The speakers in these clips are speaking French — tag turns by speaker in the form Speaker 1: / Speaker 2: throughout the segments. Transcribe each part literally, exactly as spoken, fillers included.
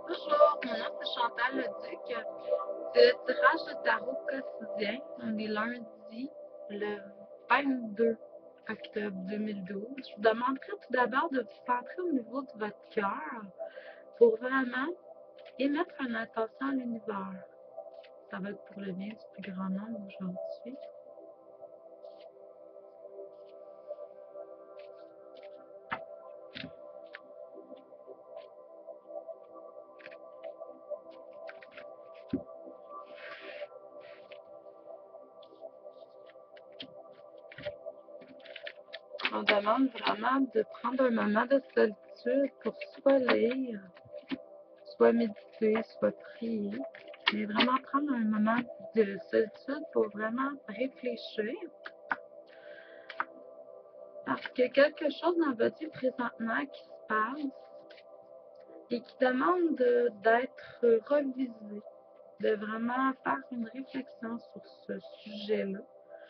Speaker 1: Bonjour, mon nom c'est Chantal Leduc. C'est le tirage de tarot quotidien. On est lundi, le vingt-deux octobre deux mille douze. Je vous demanderai tout d'abord de vous centrer au niveau de votre cœur pour vraiment émettre une attention à l'univers. Ça va être pour le bien du plus grand nombre aujourd'hui. On demande vraiment de prendre un moment de solitude pour soit lire, soit méditer, soit prier. Mais vraiment prendre un moment de solitude pour vraiment réfléchir. Parce qu'il y a quelque chose dans votre vie présentement qui se passe et qui demande d'être revisé, de vraiment faire une réflexion sur ce sujet-là.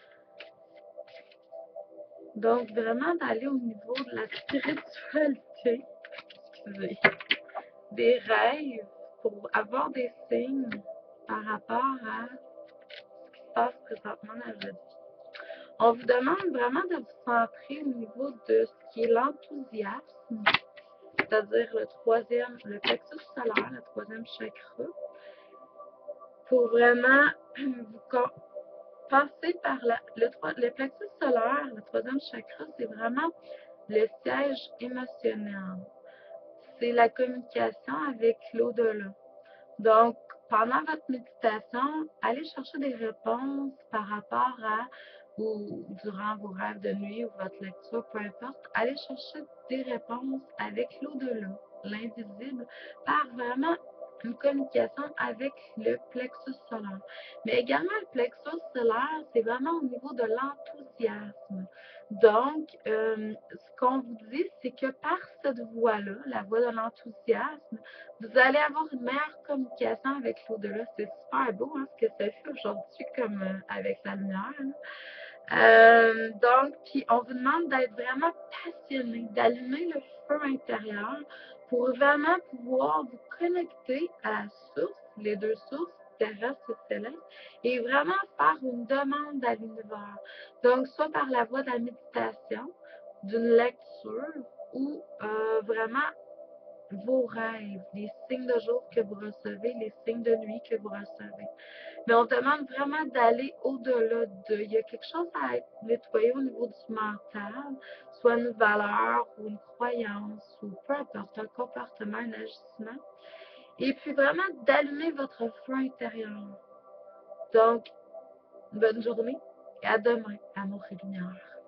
Speaker 1: Donc, vraiment d'aller au niveau de la spiritualité, excusez, des rêves, pour avoir des signes par rapport à ce qui se passe présentement dans votre vie. On vous demande vraiment de vous centrer au niveau de ce qui est l'enthousiasme, c'est-à-dire le troisième, le plexus solaire, le troisième chakra, pour vraiment vous passer par la, le, le plexus solaire, le troisième chakra, c'est vraiment le siège émotionnel. C'est la communication avec l'au-delà. Donc, pendant votre méditation, allez chercher des réponses par rapport à, ou durant vos rêves de nuit ou votre lecture, peu importe, allez chercher des réponses avec l'au-delà, l'invisible, par vraiment une communication avec le plexus solaire. Mais également, le plexus solaire, c'est vraiment au niveau de l'enthousiasme. Donc, euh, ce qu'on vous dit, c'est que par cette voie-là, la voie de l'enthousiasme, vous allez avoir une meilleure communication avec l'au-delà. C'est super beau hein, ce que ça fait aujourd'hui comme euh, avec la lumière. Euh, donc, puis on vous demande d'être vraiment passionné, d'allumer le feu intérieur pour vraiment pouvoir vous connecter à la source, les deux sources, terrestre et céleste, et vraiment faire une demande à l'univers. Donc, soit par la voie de la méditation, d'une lecture, ou euh, vraiment vos rêves, les signes de jour que vous recevez, les signes de nuit que vous recevez. Mais on demande vraiment d'aller au-delà de. Il y a quelque chose à être nettoyé au niveau du mental, soit une valeur ou une croyance ou peu importe, un comportement, un agissement. Et puis vraiment d'allumer votre feu intérieur. Donc, bonne journée et à demain, amour et lumière.